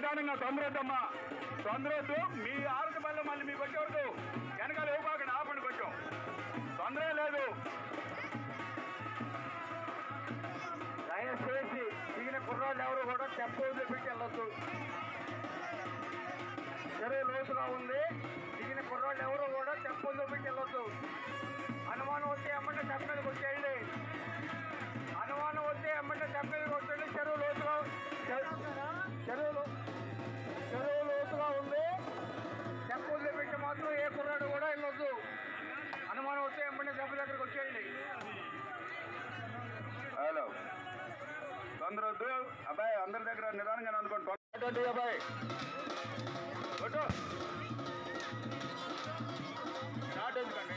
నిదానంగా తొందరొద్దమ్మా, తొందరొద్దు. మీ ఆరుటి మళ్ళీ మళ్ళీ మీకు వచ్చేవరకు వెనకాల ఇవ్వకండి, ఆపండి, కొంచెం తొందరే లేదు. దయచేసి దిగిన కుర్రాళ్ళు ఎవరు కూడా తెప్పలు పెట్టి వెళ్ళొద్దు. చెరువు లోతుగా ఉంది, దిగిన కుర్రాళ్ళు ఎవరు కూడా తెప్పలు పెట్టి వెళ్ళొద్దు. అనుమానం వస్తే ఎమ్మంటే తెప్ప మీదకి వచ్చేయండి. అనుమానం వస్తే ఎమ్మంటే తెప్ప మీదకి వచ్చేయండి. చెరువు లోతుగా ఉంది, తెప్పలు పెట్టి మాత్రం ఏ కుర్రాడు కూడా వెళ్ళొద్దు. అనుమానం వస్తే ఎమ్మంటే తెప్ప దగ్గరికి వచ్చేయండి. హలో, తొందరొద్దు అబ్బాయి, అందరి దగ్గర నిదానంగా అందుకోండి. అబ్బాయి నాటు ఎందుకండి?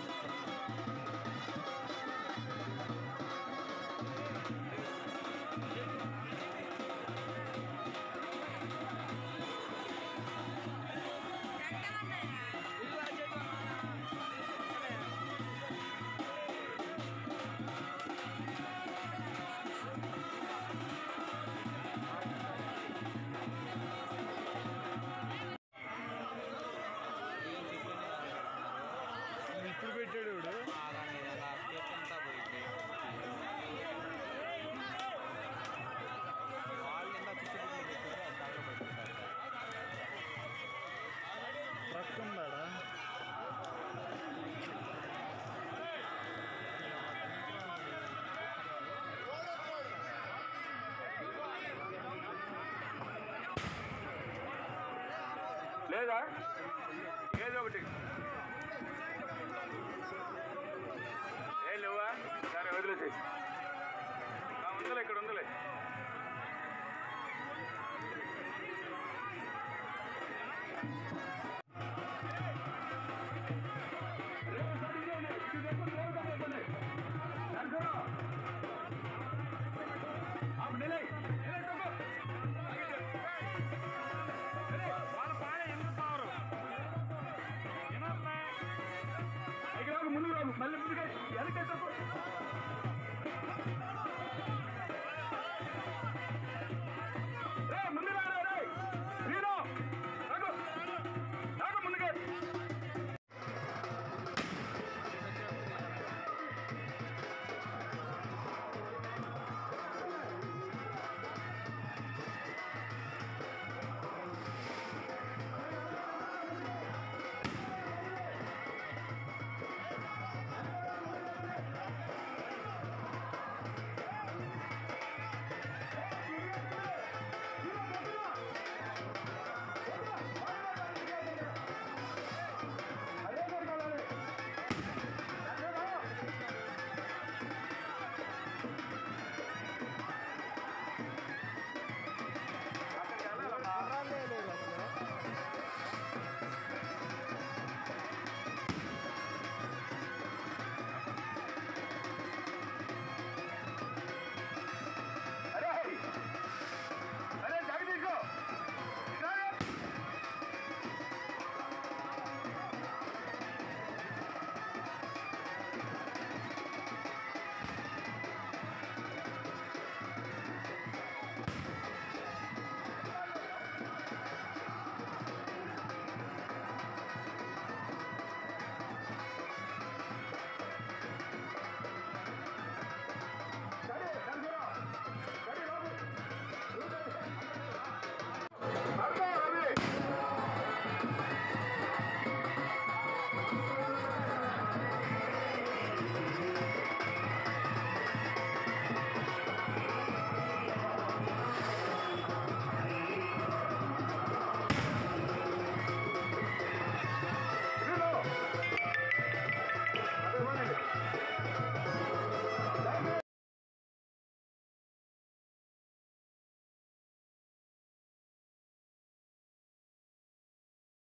ఇప్పుడు పెట్టాడు ట్రక్ ఉందాడా? లేదా ఏదో ఒకటి లేవా? సరే వదిలేసి ఉందిలే, ఇక్కడ ఉందిలే.